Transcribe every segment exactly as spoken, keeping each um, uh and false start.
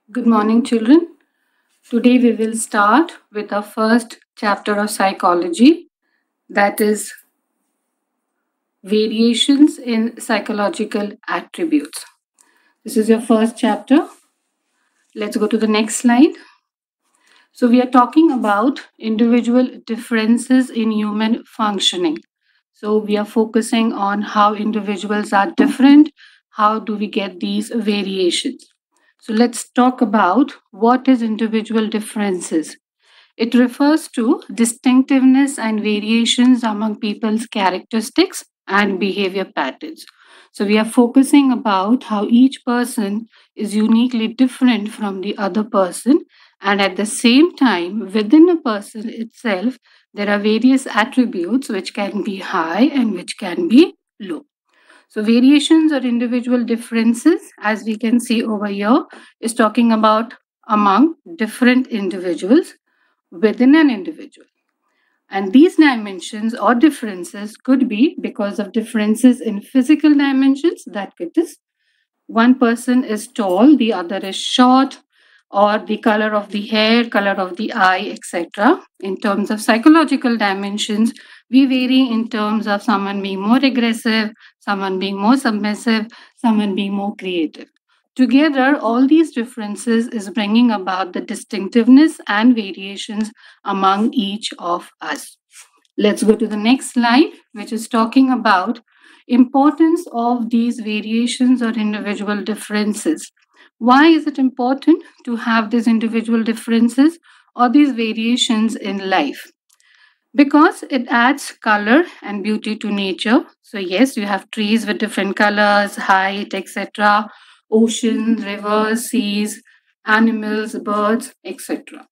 Good morning, children. Today we will start with our first chapter of psychology, that is variations in psychological attributes. This is your first chapter. Let's go to the next slide. So, we are talking about individual differences in human functioning. So, we are focusing on how individuals are different. How do we get these variations? So, let's talk about what is individual differences. It refers to distinctiveness and variations among people's characteristics and behavior patterns. So we are focusing about how each person is uniquely different from the other person, and at the same time within a person itself there are various attributes which can be high and which can be low. So variations or individual differences, as we can see over here, is talking about among different individuals within an individual. And these dimensions or differences could be because of differences in physical dimensions. That could is one person is tall, the other is short, or the color of the hair, color of the eye, et cetera. In terms of psychological dimensions, we vary in terms of someone being more aggressive, someone being more submissive, someone being more creative. Together, all these differences is bringing about the distinctiveness and variations among each of us. Let's go to the next slide, which is talking about importance of these variations or individual differences. Why is it important to have these individual differences or these variations in life? Because it adds color and beauty to nature. So yes, you have trees with different colors, height, et cetera, oceans, rivers, seas, animals, birds, et cetera.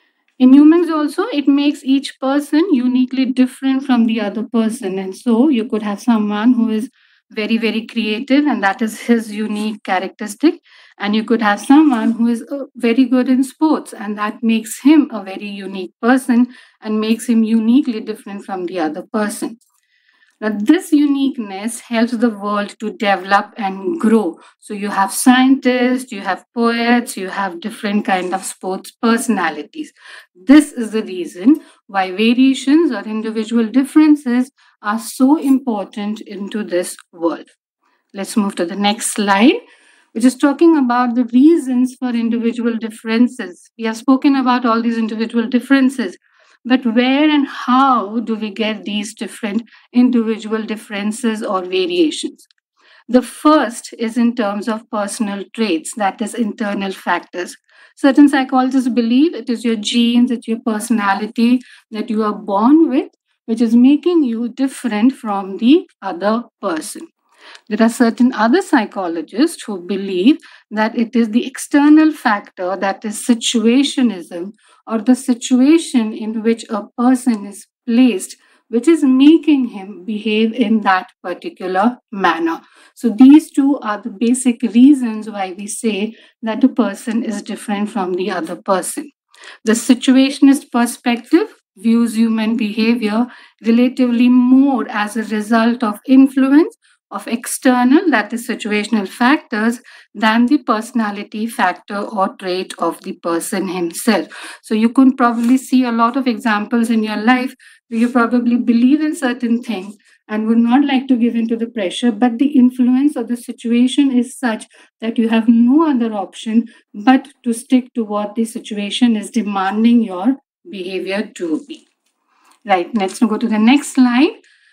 In humans also, it makes each person uniquely different from the other person. And so you could have someone who is very, very creative, and that is his unique characteristic. And you could have someone who is uh, very good in sports, and that makes him a very unique person and makes him uniquely different from the other person. Now, this uniqueness helps the world to develop and grow. So you have scientists, you have poets, you have different kind of sports personalities. This is the reason why variations or individual differences are so important into this world. Let's move to the next slide, which is talking about the reasons for individual differences. We have spoken about all these individual differences, but where and how do we get these different individual differences or variations? The first is in terms of personal traits, that is, internal factors. Certain psychologists believe it is your genes, it's your personality that you are born with, which is making you different from the other person. There are certain other psychologists who believe that it is the external factor, that is situationism, or the situation in which a person is placed, which is making him behave in that particular manner. So, these two are the basic reasons why we say that a person is different from the other person. The situationist perspective views human behavior relatively more as a result of influence of external, that is situational factors, than the personality factor or trait of the person himself. So you could probably see a lot of examples in your life where you probably believe in certain things and would not like to give in to the pressure, but the influence of the situation is such that you have no other option but to stick to what the situation is demanding your behavior to be. Right, let's go to the next slide.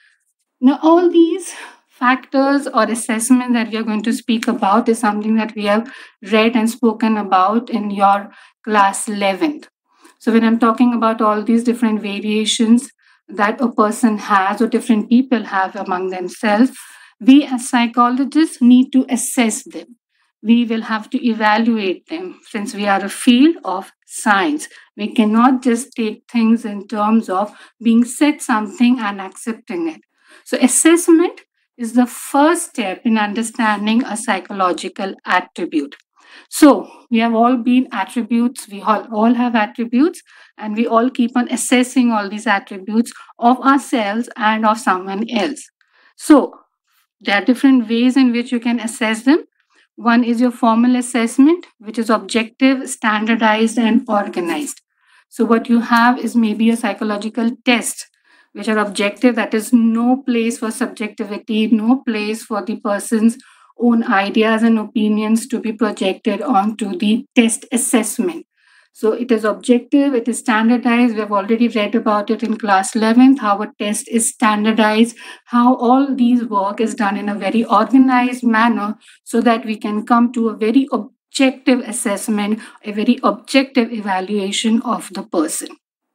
Now, all these factors or assessment that we are going to speak about is something that we have read and spoken about in your class eleventh. So, when I'm talking about all these different variations that a person has or different people have among themselves, we as psychologists need to assess them. We will have to evaluate them since we are a field of science. We cannot just take things in terms of being said something and accepting it. So, assessment is the first step in understanding a psychological attribute. So, we have all been attributes, we all, all have attributes, and we all keep on assessing all these attributes of ourselves and of someone else. So, there are different ways in which you can assess them. One is your formal assessment, which is objective, standardized, and organized. So, what you have is maybe a psychological test, which are objective, that is, no place for subjectivity, no place for the person's own ideas and opinions to be projected onto the test assessment. So it is objective, it is standardized. We have already read about it in class eleventh, how a test is standardized, how all these work is done in a very organized manner so that we can come to a very objective assessment, a very objective evaluation of the person.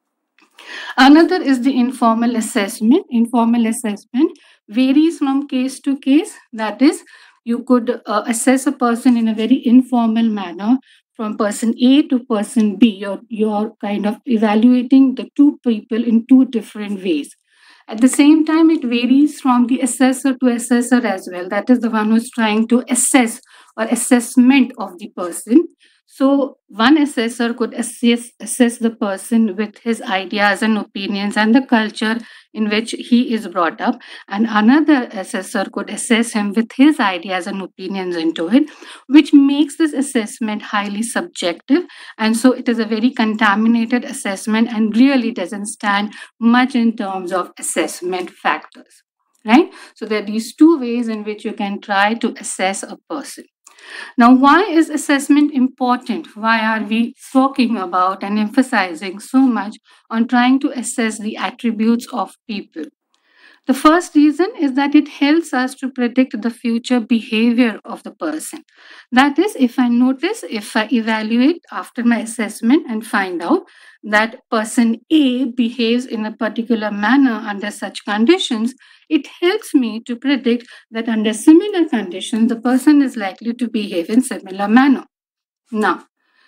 Another is the informal assessment. Informal assessment varies from case to case. That is, you could uh, assess a person in a very informal manner from person A to person B. You're, you're kind of evaluating the two people in two different ways. At the same time, it varies from the assessor to assessor as well. That is the one who's trying to assess or assessment of the person. So one assessor could assess, assess the person with his ideas and opinions and the culture in which he is brought up, and another assessor could assess him with his ideas and opinions into it, which makes this assessment highly subjective. And so it is a very contaminated assessment and really doesn't stand much in terms of assessment factors, right? So there are these two ways in which you can try to assess a person. Now, why is assessment important? Why are we talking about and emphasizing so much on trying to assess the attributes of people? The first reason is that it helps us to predict the future behavior of the person. That is, if I notice, if I evaluate after my assessment and find out that person A behaves in a particular manner under such conditions, it helps me to predict that under similar conditions, the person is likely to behave in similar manner. Now,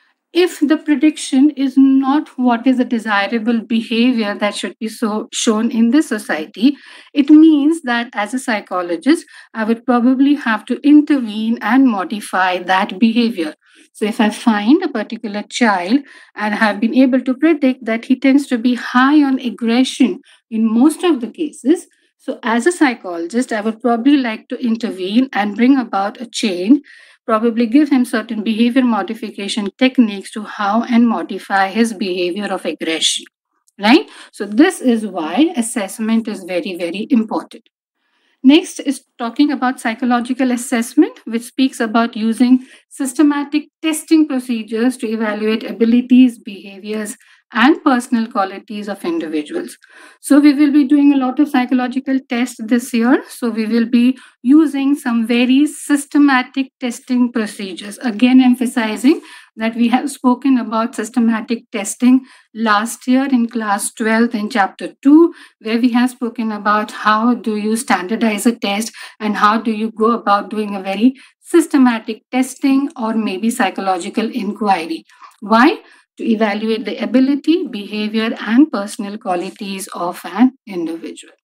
if the prediction is not what is a desirable behavior that should be so shown in this society, it means that as a psychologist, I would probably have to intervene and modify that behavior. So if I find a particular child and have been able to predict that he tends to be high on aggression in most of the cases, so as a psychologist, I would probably like to intervene and bring about a change, probably give him certain behavior modification techniques to how and modify his behavior of aggression, right? So this is why assessment is very, very important. Next is talking about psychological assessment, which speaks about using systematic testing procedures to evaluate abilities, behaviors, and personal qualities of individuals. So we will be doing a lot of psychological tests this year. So we will be using some very systematic testing procedures. Again, emphasizing that we have spoken about systematic testing last year in class twelfth in chapter two, where we have spoken about how do you standardize a test and how do you go about doing a very systematic testing or maybe psychological inquiry. Why? To evaluate the ability, behavior, and personal qualities of an individual.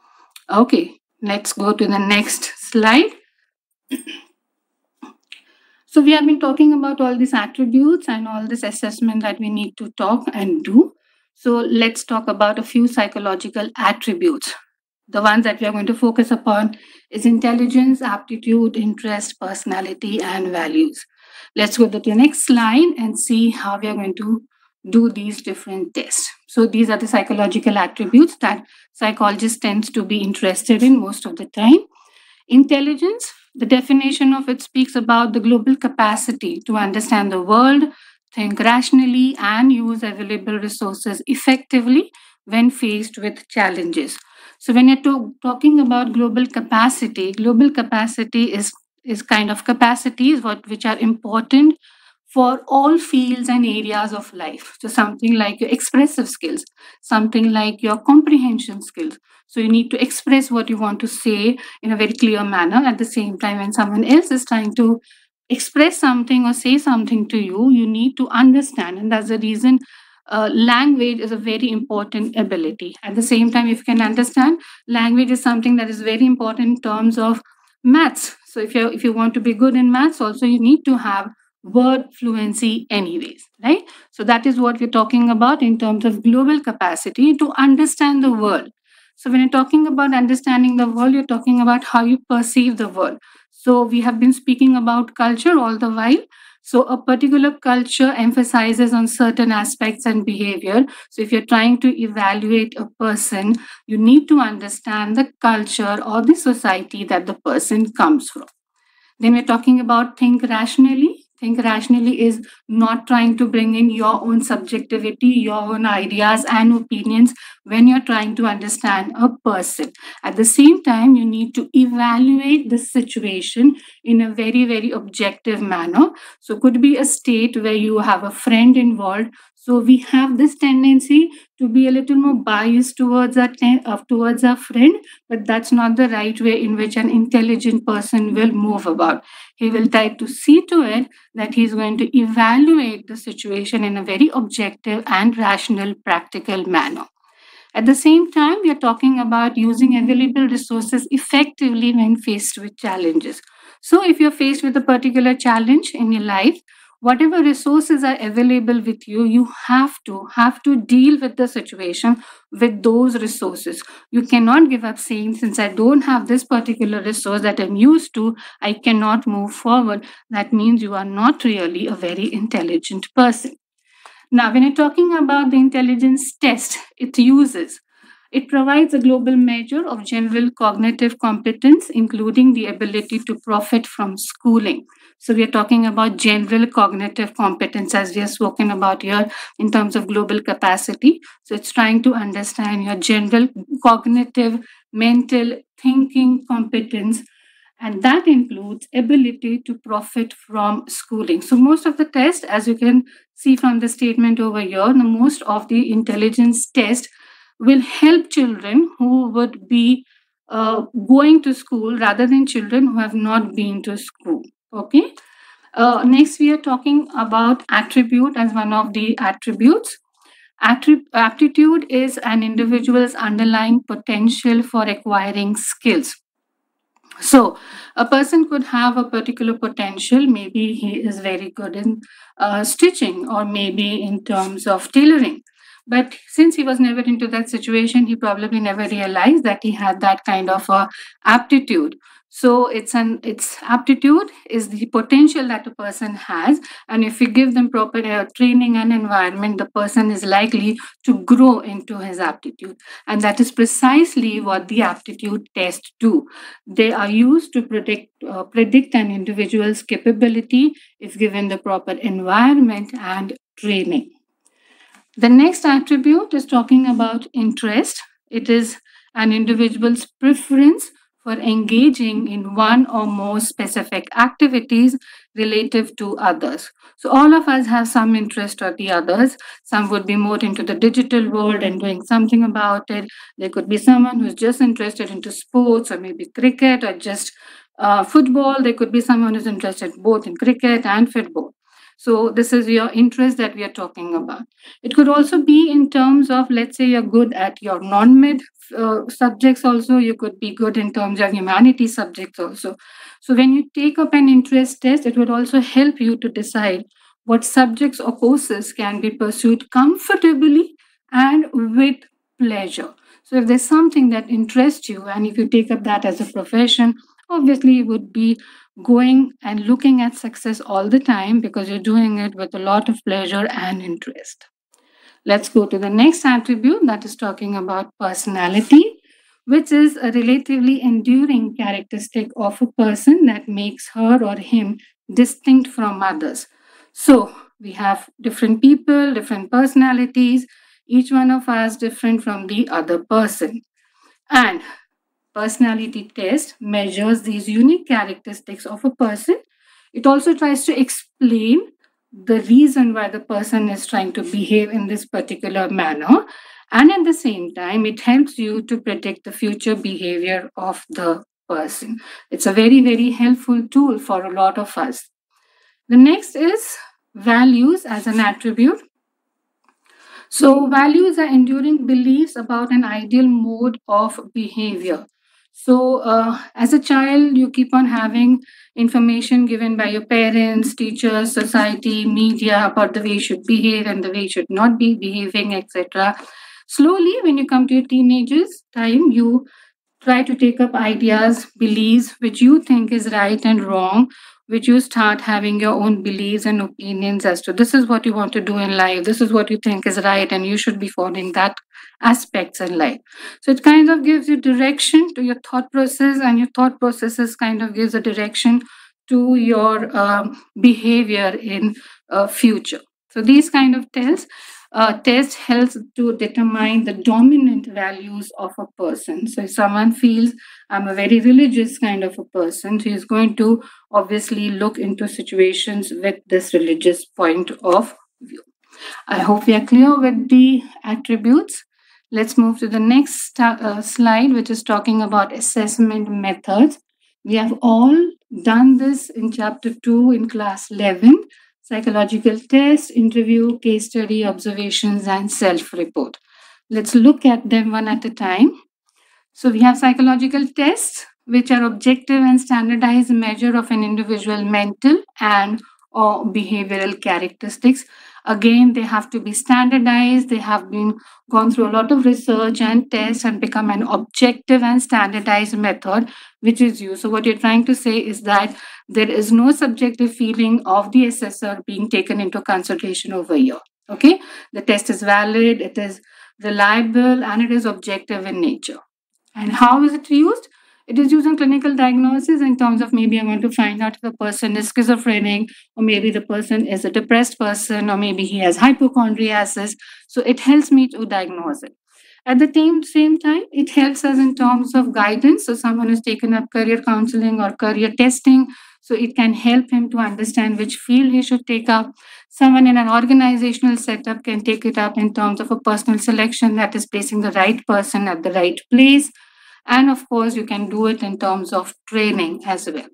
Okay, let's go to the next slide. So we have been talking about all these attributes and all this assessment that we need to talk and do. So let's talk about a few psychological attributes. The ones that we are going to focus upon is intelligence, aptitude, interest, personality, and values. Let's go to the next slide and see how we are going to do these different tests. So these are the psychological attributes that psychologists tend to be interested in most of the time. Intelligence, the definition of it speaks about the global capacity to understand the world, think rationally, and use available resources effectively when faced with challenges. So when you're to- talking about global capacity, global capacity is, is kind of capacities what, which are important for all fields and areas of life. So something like your expressive skills, something like your comprehension skills. So you need to express what you want to say in a very clear manner. At the same time, when someone else is trying to express something or say something to you, you need to understand. And that's the reason uh, language is a very important ability. At the same time, if you can understand, language is something that is very important in terms of maths. So if you if you want to be good in maths, also you need to have word fluency anyways, right? So that is what we're talking about in terms of global capacity to understand the world. So when you're talking about understanding the world, you're talking about how you perceive the world. So we have been speaking about culture all the while. So a particular culture emphasizes on certain aspects and behavior. So if you're trying to evaluate a person, you need to understand the culture or the society that the person comes from. Then we're talking about think rationally. Think rationally is not trying to bring in your own subjectivity, your own ideas and opinions when you're trying to understand a person. At the same time, you need to evaluate the situation in a very, very objective manner. So, could be a state where you have a friend involved. So, we have this tendency to be a little more biased towards our, ten- uh, towards our friend, but that's not the right way in which an intelligent person will move about. He will try to see to it that he's going to evaluate the situation in a very objective and rational, practical manner. At the same time, we are talking about using available resources effectively when faced with challenges. So, if you're faced with a particular challenge in your life, whatever resources are available with you, you have to have to deal with the situation with those resources. You cannot give up saying, since I don't have this particular resource that I'm used to, I cannot move forward. That means you are not really a very intelligent person. Now, when you're talking about the intelligence test, it uses, it provides a global measure of general cognitive competence, including the ability to profit from schooling. So, we are talking about general cognitive competence, as we have spoken about here in terms of global capacity. So, it's trying to understand your general cognitive, mental, thinking competence, and that includes ability to profit from schooling. So most of the test, as you can see from the statement over here, the most of the intelligence test will help children who would be uh, going to school rather than children who have not been to school. Okay. Uh, next, we are talking about attribute as one of the attributes. Attrib- aptitude is an individual's underlying potential for acquiring skills. So, a person could have a particular potential. Maybe he is very good in uh, stitching, or maybe in terms of tailoring. But since he was never into that situation, he probably never realized that he had that kind of a aptitude. So it's an it's aptitude is the potential that a person has, and if you give them proper uh, training and environment, the person is likely to grow into his aptitude, and that is precisely what the aptitude tests do. They are used to predict uh, predict an individual's capability if given the proper environment and training. The next attribute is talking about interest. It is an individual's preference for engaging in one or more specific activities relative to others. So, all of us have some interest or the others. Some would be more into the digital world and doing something about it. There could be someone who's just interested into sports, or maybe cricket, or just uh, football. There could be someone who's interested both in cricket and football. So, this is your interest that we are talking about. It could also be in terms of, let's say, you're good at your non med uh, subjects, also. You could be good in terms of humanity subjects, also. So, when you take up an interest test, it would also help you to decide what subjects or courses can be pursued comfortably and with pleasure. So, if there's something that interests you, and if you take up that as a profession, obviously you would be going and looking at success all the time because you're doing it with a lot of pleasure and interest. Let's go to the next attribute, that is talking about personality, which is a relatively enduring characteristic of a person that makes her or him distinct from others. So, we have different people, different personalities, each one of us different from the other person. And personality test measures these unique characteristics of a person. It also tries to explain the reason why the person is trying to behave in this particular manner. And at the same time, it helps you to predict the future behavior of the person. It's a very, very helpful tool for a lot of us. The next is values as an attribute. So, values are enduring beliefs about an ideal mode of behavior. So, uh, as a child, you keep on having information given by your parents, teachers, society, media about the way you should behave and the way you should not be behaving, et cetera. Slowly, when you come to your teenagers' time, you try to take up ideas, beliefs which you think is right and wrong, which you start having your own beliefs and opinions as to this is what you want to do in life, this is what you think is right, and you should be following that aspects in life. So it kind of gives you direction to your thought process, and your thought processes kind of gives a direction to your um, behavior in uh, future. So these kind of tests uh, test helps to determine the dominant values of a person. So if someone feels I'm a very religious kind of a person, so he's going to obviously look into situations with this religious point of view. I hope we are clear with the attributes. Let's move to the next uh, slide, which is talking about assessment methods. We have all done this in chapter two in class eleven. Psychological test, interview, case study, observations, and self-report. Let's look at them one at a time. So we have psychological tests, which are objective and standardized measure of an individual mental and or behavioral characteristics. Again, they have to be standardized. They have been gone through a lot of research and tests and become an objective and standardized method which is used. So what you're trying to say is that there is no subjective feeling of the assessor being taken into consideration over here. Okay, the test is valid, it is reliable, and it is objective in nature. And how is it used? It is used in clinical diagnosis in terms of maybe I want to find out if the person is schizophrenic, or maybe the person is a depressed person, or maybe he has hypochondriasis. So it helps me to diagnose it. At the same, same time, it helps us in terms of guidance. So someone who's taken up career counseling or career testing, so it can help him to understand which field he should take up. Someone in an organizational setup can take it up in terms of a personal selection, that is placing the right person at the right place. And of course, you can do it in terms of training as well.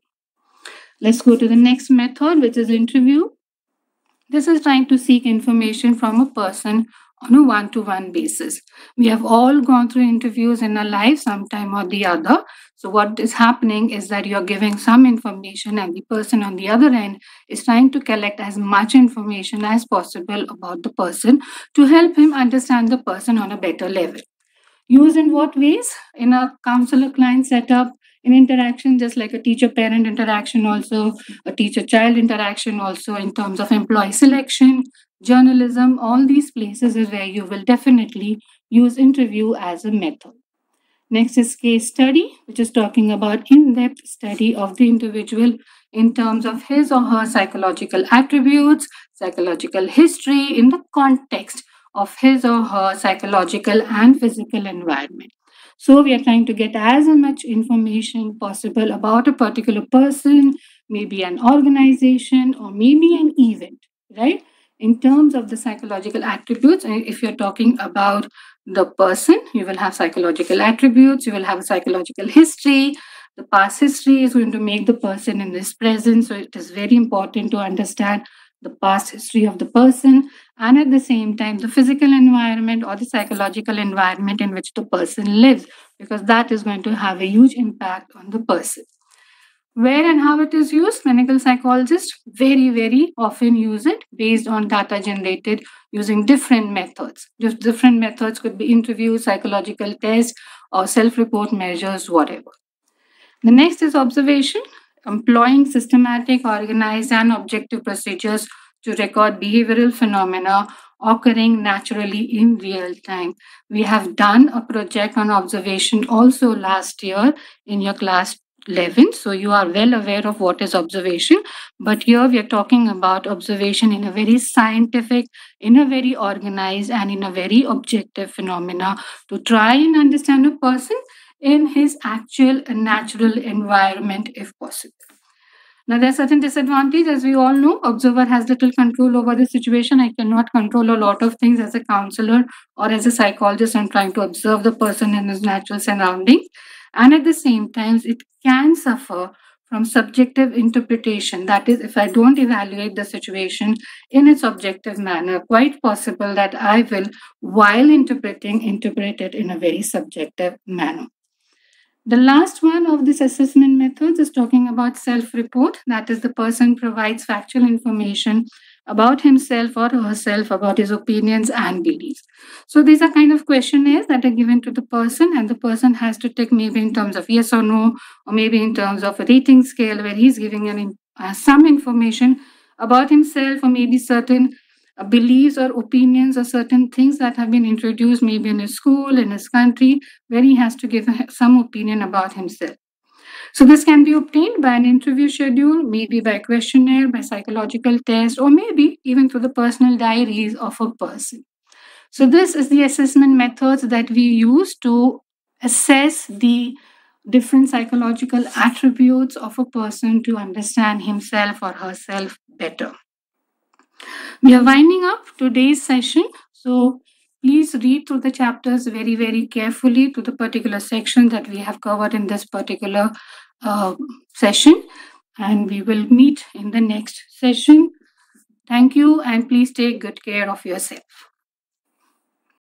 Let's go to the next method, which is interview. This is trying to seek information from a person on a one-to-one basis. We have all gone through interviews in our life sometime or the other. So what is happening is that you're giving some information, and the person on the other end is trying to collect as much information as possible about the person to help him understand the person on a better level. Used in what ways? In a counselor-client setup, in interaction, just like a teacher-parent interaction also, a teacher-child interaction also, in terms of employee selection, journalism, all these places is where you will definitely use interview as a method. Next is case study, which is talking about in-depth study of the individual in terms of his or her psychological attributes, psychological history in the context of his or her psychological and physical environment. So we are trying to get as much information possible about a particular person, maybe an organization, or maybe an event, right? In terms of the psychological attributes, if you're talking about the person, you will have psychological attributes, you will have a psychological history. The past history is going to make the person in this present. So it is very important to understand the past history of the person, and at the same time the physical environment or the psychological environment in which the person lives, because that is going to have a huge impact on the person. Where and how it is used? Clinical psychologists very, very often use it based on data generated using different methods. Just different methods could be interviews, psychological tests, or self-report measures, whatever. The next is observation, employing systematic, organized, and objective procedures to record behavioral phenomena occurring naturally in real time. We have done a project on observation also last year in your class eleven, so you are well aware of what is observation. But here we are talking about observation in a very scientific, in a very organized, and in a very objective phenomena to try and understand a person in his actual and natural environment if possible. Now, there are certain disadvantages. As we all know, observer has little control over the situation. I cannot control a lot of things as a counselor or as a psychologist. I'm trying to observe the person in his natural surroundings. And at the same time, it can suffer from subjective interpretation. That is, if I don't evaluate the situation in its objective manner, quite possible that I will, while interpreting, interpret it in a very subjective manner. The last one of this assessment methods is talking about self-report. That is, the person provides factual information about himself or herself, about his opinions and beliefs. So these are kind of questionnaires that are given to the person, and the person has to take maybe in terms of yes or no, or maybe in terms of a rating scale where he's giving an in, uh, some information about himself, or maybe certain uh, beliefs or opinions or certain things that have been introduced maybe in his school, in his country, where he has to give some opinion about himself. So this can be obtained by an interview schedule, maybe by questionnaire, by psychological test, or maybe even through the personal diaries of a person. So this is the assessment methods that we use to assess the different psychological attributes of a person to understand himself or herself better. We are winding up today's session. So please read through the chapters very, very carefully to the particular section that we have covered in this particular uh, session. And we will meet in the next session. Thank you, and please take good care of yourself.